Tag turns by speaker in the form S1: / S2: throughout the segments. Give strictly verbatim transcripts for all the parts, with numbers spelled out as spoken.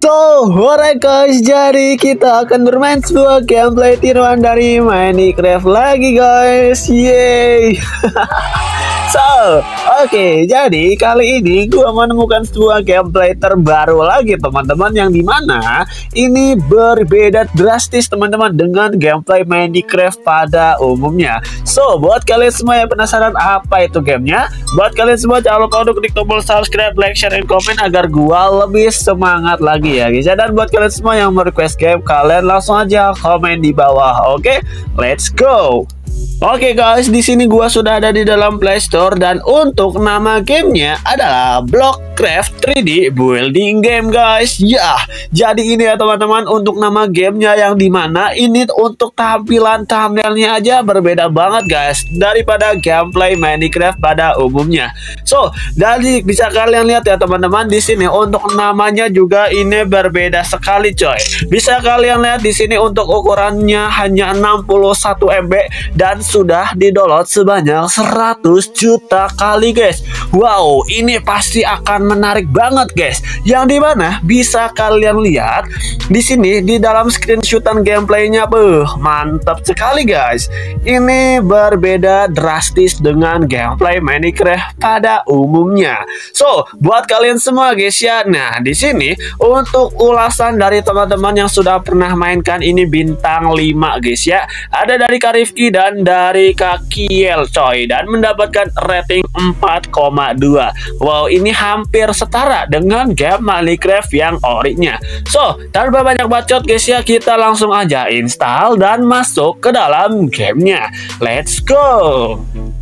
S1: So, alright guys, jadi kita akan bermain sebuah gameplay tiruan dari Minecraft lagi guys. Yeay. So, oke, okay, jadi kali ini gua menemukan sebuah gameplay terbaru lagi teman-teman, yang dimana ini berbeda drastis teman-teman dengan gameplay Minecraft pada umumnya. So, buat kalian semua yang penasaran apa itu gamenya, buat kalian semua jangan lupa untuk klik tombol subscribe, like, share, dan komen agar gua lebih semangat lagi ya guys. Dan buat kalian semua yang mau request game, kalian langsung aja komen di bawah. Oke, okay? Let's go. Oke okay guys, di sini gua sudah ada di dalam Play Store, dan untuk nama gamenya adalah Blockcraft tiga D Building Game guys. Ya, jadi ini ya teman-teman untuk nama gamenya, yang dimana ini untuk tampilan thumbnailnya aja berbeda banget guys daripada gameplay Minecraft pada umumnya. So, jadi bisa kalian lihat ya teman-teman di sini untuk namanya juga ini berbeda sekali coy. Bisa kalian lihat di sini untuk ukurannya hanya enam puluh satu M B dan sudah di-download sebanyak seratus juta kali guys. Wow, ini pasti akan menarik banget guys. Yang dimana bisa kalian lihat di sini di dalam screenshotan gameplaynya, beuh, mantap sekali guys. Ini berbeda drastis dengan gameplay Minecraft pada umumnya. So, buat kalian semua guys ya, nah di sini untuk ulasan dari teman-teman yang sudah pernah mainkan ini bintang lima guys ya. Ada dari Kak Rifki dan dari Kak Kiel coy, dan mendapatkan rating empat koma dua. Wow, ini hampir setara dengan game Minecraft yang orinya. So, tanpa banyak bacot guys ya, kita langsung aja install dan masuk ke dalam gamenya. Let's go.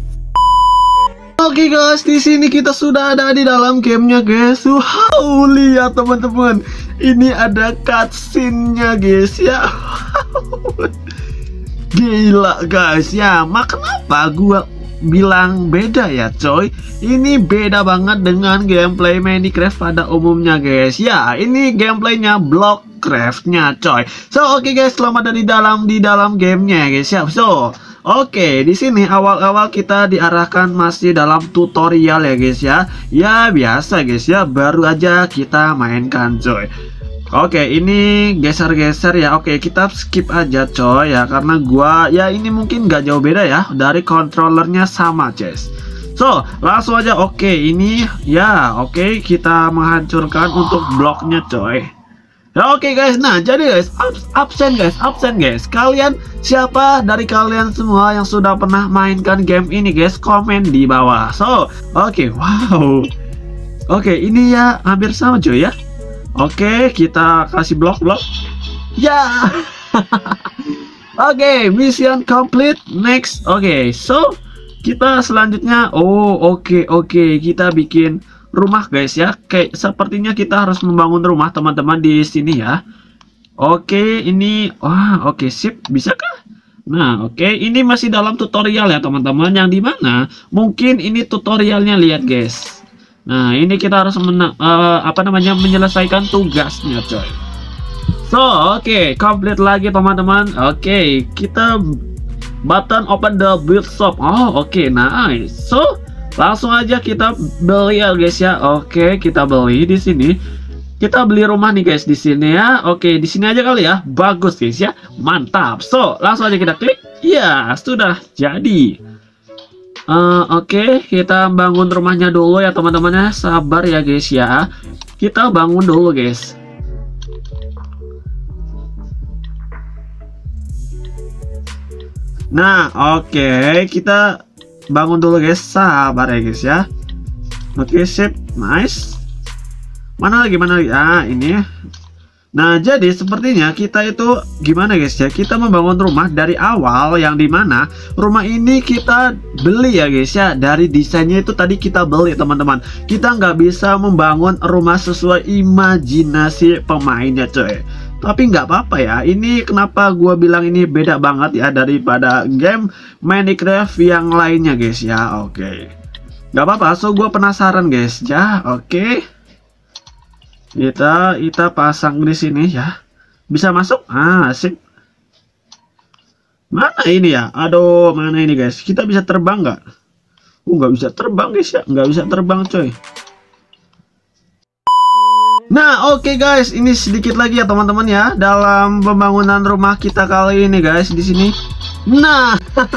S1: Oke okay guys, di sini kita sudah ada di dalam gamenya guys. Wow, lihat teman-teman, ini ada cutscene-nya guys ya. Gila guys ya, mak kenapa gua bilang beda ya coy? Ini beda banget dengan gameplay Minecraft pada umumnya guys. Ya, ini gameplaynya Blockcraft-nya coy. So, oke okay guys, selamat ada di dalam di dalam gamenya guys ya. So, oke, okay, di sini awal-awal kita diarahkan masih dalam tutorial ya guys ya. Ya biasa guys ya, baru aja kita mainkan coy. Oke, ini geser-geser ya. Oke, kita skip aja coy ya, karena gua ya ini mungkin gak jauh beda ya dari controllernya sama guys. So, langsung aja. Oke, ini ya oke, kita menghancurkan untuk bloknya coy. Ya, oke guys, nah jadi guys, absen guys, absen guys. Kalian siapa dari kalian semua yang sudah pernah mainkan game ini guys, komen di bawah. So, oke, wow. Oke, ini ya hampir sama coy ya. Oke, kita kasih blok-blok. Ya. Oke, mission complete. Next. Oke, so kita selanjutnya. Oh, oke, oke. Kita bikin rumah guys ya. Kayak sepertinya kita harus membangun rumah teman-teman di sini ya. Oke, ini. Wah, oke, sip. Bisakah? Nah, oke. Ini masih dalam tutorial ya teman-teman. Yang dimana mungkin ini tutorialnya, lihat guys. Nah, ini kita harus mena uh, apa namanya menyelesaikan tugasnya coy. So, oke, okay, complete lagi teman-teman. Oke, okay, kita button open the build shop. Oh, oke, okay, nice. So, langsung aja kita beli ya guys ya. Oke, okay, kita beli di sini. Kita beli rumah nih guys di sini ya. Oke, okay, di sini aja kali ya. Bagus guys ya. Mantap. So, langsung aja kita klik. Ya, sudah jadi. Uh, Oke, okay, kita bangun rumahnya dulu ya teman-teman ya. Sabar ya guys ya. Kita bangun dulu guys. Nah, oke, okay, kita bangun dulu guys. Sabar ya guys ya. Oke, okay, sip, nice. Mana lagi, mana lagi? Ah, ini ya. Nah, jadi sepertinya kita itu gimana guys ya, kita membangun rumah dari awal, yang dimana rumah ini kita beli ya guys ya. Dari desainnya itu tadi kita beli teman-teman. Kita nggak bisa membangun rumah sesuai imajinasi pemainnya coy. Tapi nggak apa-apa ya. Ini kenapa gua bilang ini beda banget ya daripada game Minecraft yang lainnya guys ya. Oke, nggak apa-apa. So, gua penasaran guys ya. Oke, kita kita pasang di sini ya. Bisa masuk? Ah, sip. Mana ini ya? Aduh, mana ini guys? Kita bisa terbang nggak? Oh, nggak bisa terbang guys ya. Nggak bisa terbang coy. Nah, oke okay guys, ini sedikit lagi ya teman-teman ya dalam pembangunan rumah kita kali ini guys di sini. Nah,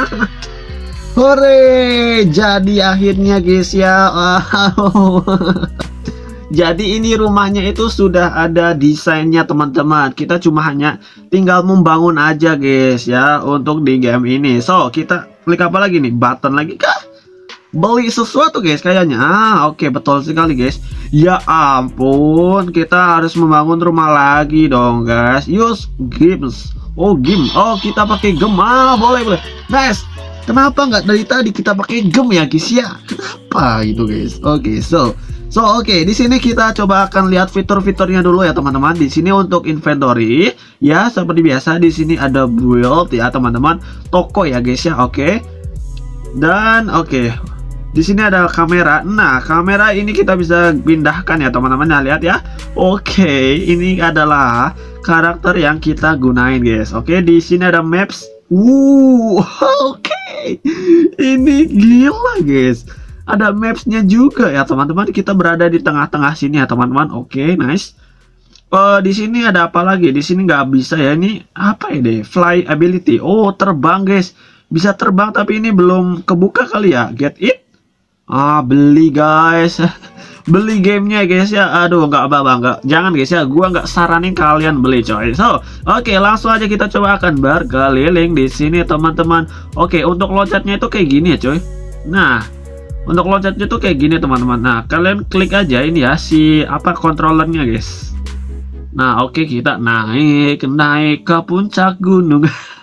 S1: hore, jadi akhirnya guys ya. Wow. Jadi ini rumahnya itu sudah ada desainnya teman-teman. Kita cuma hanya tinggal membangun aja guys ya untuk di game ini. So, kita klik apa lagi nih? Button lagi kah? Beli sesuatu guys kayaknya. Ah, oke okay, betul sekali guys. Ya ampun, kita harus membangun rumah lagi dong guys. Use games. Oh, game. Oh, kita pakai game. Ah, boleh boleh. Nice. Kenapa nggak dari tadi kita pakai game ya guys ya? Kenapa gitu guys? Oke, okay, so So oke, okay, di sini kita coba akan lihat fitur-fiturnya dulu ya teman-teman. Di sini untuk inventory ya seperti biasa di sini ada build ya teman-teman. Toko ya guys ya. Oke. Okay. Dan oke. Okay. Di sini ada kamera. Nah, kamera ini kita bisa pindahkan ya teman-teman. Nah, lihat ya. Oke, okay, ini adalah karakter yang kita gunain guys. Oke, okay, di sini ada maps. Uh, oke. Okay. Ini gila guys. Ada mapsnya juga ya teman-teman. Kita berada di tengah-tengah sini ya teman-teman. Oke, okay, nice. Uh, di sini ada apa lagi? Di sini nggak bisa ya. Ini apa ya deh? Fly ability. Oh, terbang guys. Bisa terbang tapi ini belum kebuka kali ya. Get it? Ah, beli guys. Beli gamenya guys ya. Aduh, nggak apa-apa, nggak. Jangan guys ya. Gua nggak saranin kalian beli coy. So, oke, okay, langsung aja kita coba akan berkeliling di sini teman-teman. Oke, okay, untuk loncatnya itu kayak gini ya coy. Nah, untuk loncatnya tuh kayak gini teman-teman. Nah, kalian klik aja ini ya si apa kontrolernya guys. Nah, oke okay, kita naik naik ke puncak gunung.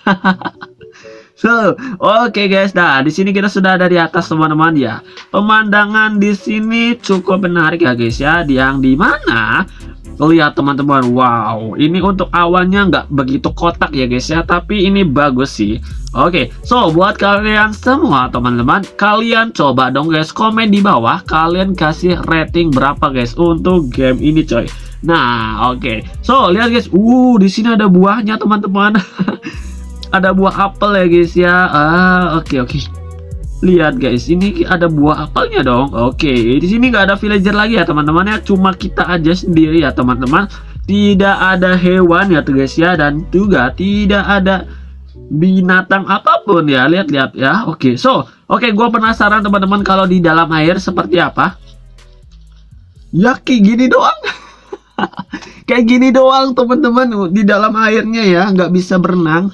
S1: So, oke okay guys, nah di sini kita sudah ada di atas teman-teman ya. Pemandangan di sini cukup menarik ya guys ya. Yang di mana lihat teman-teman, wow, ini untuk awannya nggak begitu kotak ya guys ya, tapi ini bagus sih. Oke, okay, so buat kalian semua teman-teman, kalian coba dong guys komen di bawah, kalian kasih rating berapa guys untuk game ini coy. Nah, oke, okay. So lihat guys, uh di sini ada buahnya teman-teman. Ada buah apel ya guys ya. Ah, oke okay, oke. Okay. Lihat guys, ini ada buah apelnya dong. Oke, okay. Di sini nggak ada villager lagi ya teman-teman ya. Cuma kita aja sendiri ya teman-teman. Tidak ada hewan ya tuh guys ya. Dan juga tidak ada binatang apapun ya. Lihat-lihat ya. Oke, okay. So oke, okay, gue penasaran teman-teman kalau di dalam air seperti apa. Ya kayak gini doang. Kayak gini doang teman-teman di dalam airnya ya. Nggak bisa berenang.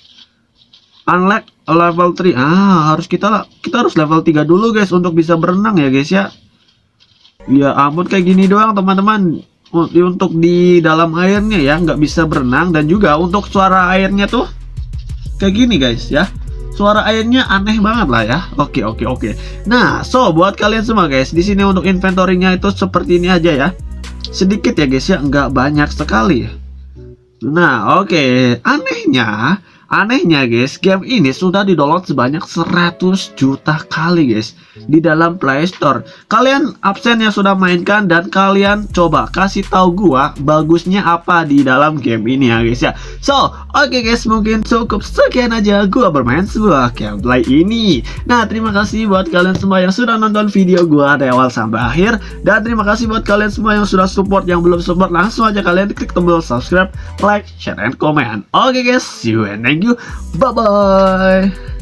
S1: Unlock level tiga. Ah, harus kita kita harus level tiga dulu guys untuk bisa berenang ya guys ya. Ya ampun, kayak gini doang teman-teman. Untuk di dalam airnya ya nggak bisa berenang. Dan juga untuk suara airnya tuh kayak gini guys ya. Suara airnya aneh banget lah ya. Oke oke oke. Nah, so buat kalian semua guys, di sini untuk inventory-nya itu seperti ini aja ya. Sedikit ya guys ya, nggak banyak sekali. Nah, oke, okay. Anehnya Anehnya guys, game ini sudah di-download sebanyak seratus juta kali guys di dalam Play Store. Kalian absen yang sudah mainkan dan kalian coba kasih tahu gua bagusnya apa di dalam game ini ya guys ya. So, oke okay guys, mungkin cukup sekian aja gua bermain sebuah gameplay ini. Nah, terima kasih buat kalian semua yang sudah nonton video gua dari awal sampai akhir, dan terima kasih buat kalian semua yang sudah support. Yang belum support, langsung aja kalian klik tombol subscribe, like, share, and comment. Oke okay guys, see you and thank you. Bye bye.